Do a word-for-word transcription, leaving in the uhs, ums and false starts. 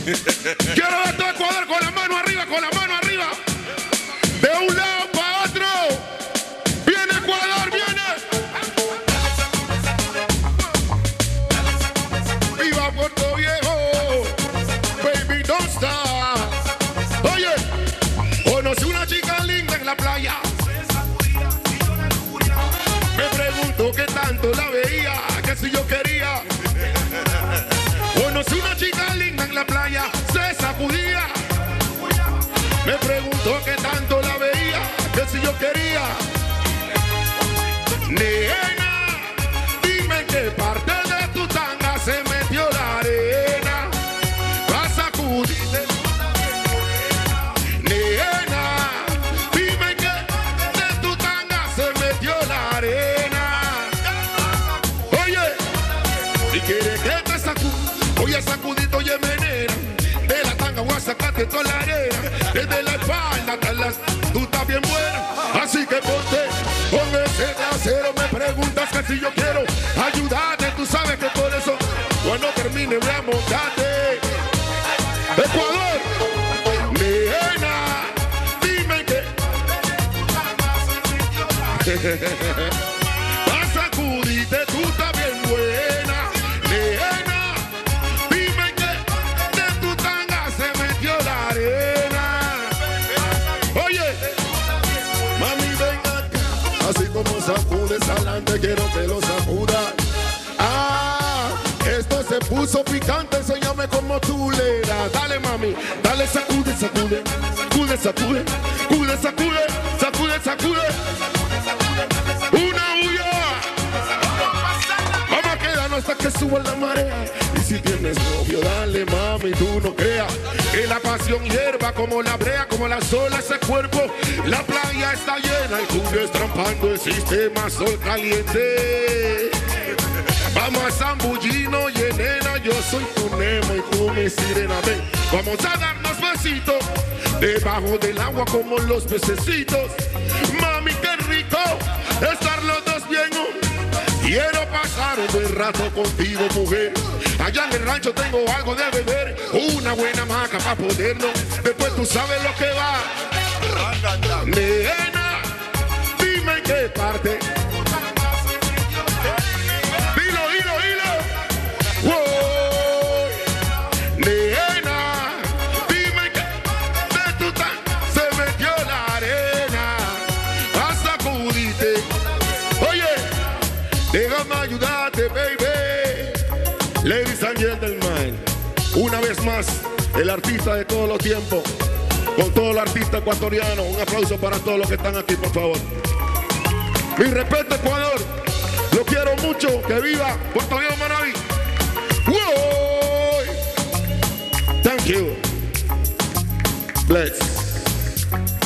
Quiero ver todo Ecuador con la mano arriba, con la mano arriba. De un lado para otro. Viene Ecuador, viene. Viva Puerto Viejo. Baby, don't stop. Oye, conocí una chica linda en la playa. Me pregunto qué tanto la veía, que si yo quería. Conocí una chica linda en la playa, se sacudía. Me preguntó qué tanto la veía, que si yo quería. Nena, dime en qué parte de tu tanga se metió la arena. Va a sacudirte. Nena, dime en qué de tu tanga se metió la arena. Oye, si quieres que te sacude, voy a sacudito y menera. De la tanga voy a sacarte toda la arena. Desde la espalda hasta las... Tú estás bien buena, así que ponte con ese trasero. Me preguntas que si yo quiero ayudarte. Tú sabes que por eso cuando termine voy a montarte. Ecuador, nena, dime que vas a sacudirte, tú estás bien buena. Nena, dime que de tu tanga se metió la arena. Oye, mami, ven acá. Así como sacudes adelante, quiero que lo sacudas. Ah, esto se puso picante, enséñame cómo tú le das. Dale, mami, dale, sacude, sacude, sacude, sacude, sacude, sacude, sacude, sacude. Una huya. Vamos a quedarnos hasta que suba la marea. Y si tienes novio, dale, mami, tú no creas que la pasión hierva como la brea, como la sola ese cuerpo. La playa está llena y tú destrampando el sistema sol caliente. Vamos a Zambullino, y nena, yo soy tu Nemo y tú mi sirena. Ven, vamos a darnos besitos debajo del agua como los pececitos. Mami, qué rico estar los dos bien. Quiero pasar un buen rato contigo, mujer. Allá en el rancho tengo algo de beber, una buena hamaca para podernos. Después tú sabes lo que va. Nena, dime en qué parte. Dilo, dilo, dilo. Wow. Nena, dime en qué de tu tan se metió la arena. Vas a sacudirte. Oye, déjame ayudarte, baby. Ladies and gentlemen, una vez más, el artista de todos los tiempos, con todo el artista ecuatoriano. Un aplauso para todos los que están aquí, por favor. Mi respeto, Ecuador. Lo quiero mucho. Que viva Puerto Viejo, Manaví. Whoa. Thank you. Bless.